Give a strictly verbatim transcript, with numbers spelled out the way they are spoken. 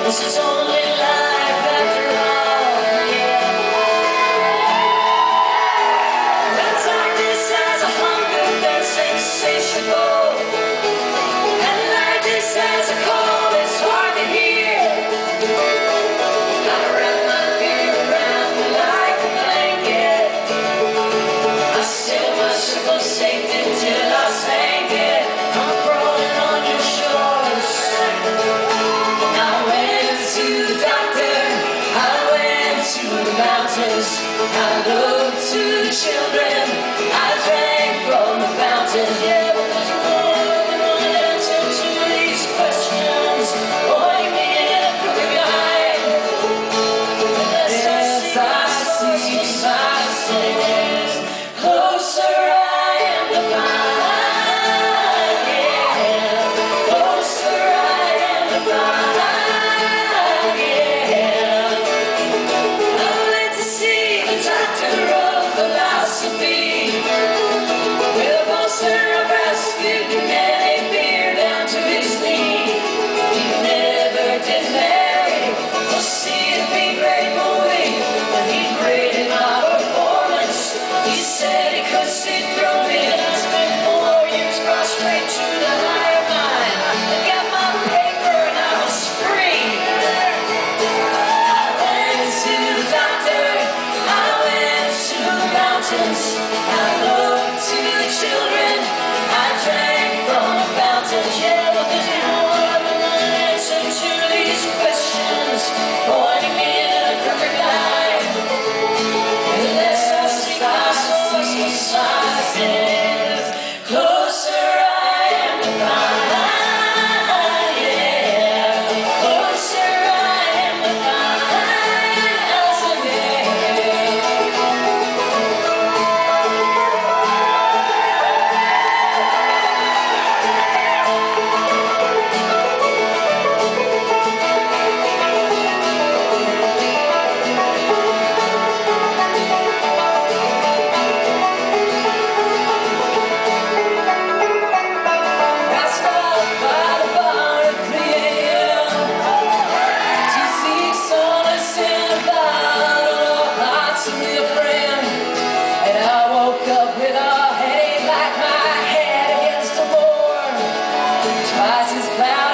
This is only life after all, yeah. The darkness has a hunger that's insatiable, and like this has a call that's hard to hear. Gotta wrap my fear around me like a blanket. I sail my ship of safety till I sink it. I'm crawling on your shores. I went to the doctor, I went to the mountains, I looked to the children, I drank from the fountain. Yeah, but there's no answer to these questions. Point me in a crooked line, unless I see my sins. Closer I am to find, yeah. Closer I am to find, yeah. I went to see the doctor of philosophy, with a poster of Rasputin and a beard down to his knee. He never did marry or see a big great movie. When he graded my performance, he said he could see through me, and I spent four years prostrate to the higher mind. I got my paper and I was free. I went to the doctor, I went to the mountains, I looked to the children, I drank from the fountain. Yeah, but there's no other answer to these questions, pointing me in a crooked line, unless I see my source with my sins. Closer I am to find, yeah. Closer I am to find, yeah. I stopped by the bar at three a m to seek solace in a bottle of hot sweet friend. And I woke up with a headache like my head against a board. Twice as bad.